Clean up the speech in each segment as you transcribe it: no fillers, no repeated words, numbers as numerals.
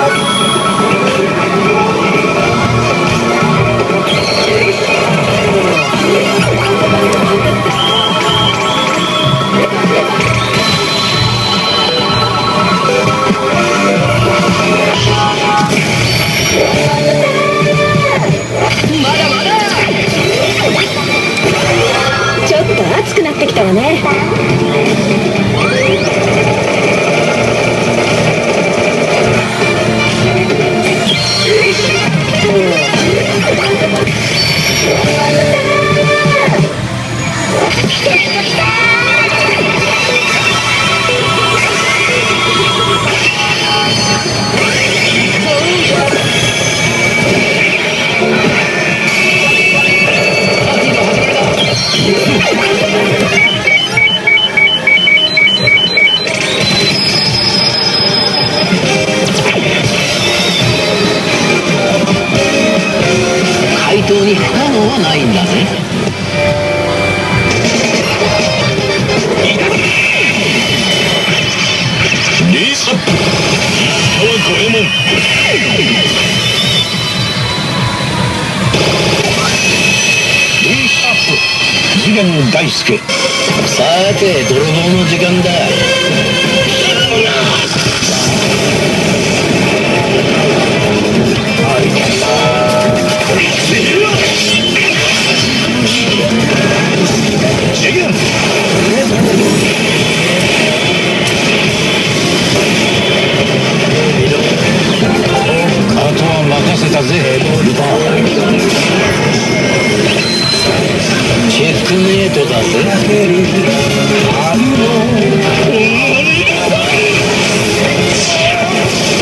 ちょっと暑くなってきたわね。 怪盗に不可能はないんだね。レースアップ、五右衛門。レースアップ、次元大介。さて泥棒の時間だ。あとは任せたぜ、ルパン。チェックメイトだぜ。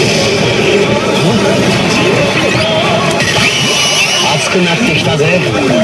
熱くなってきたぜ。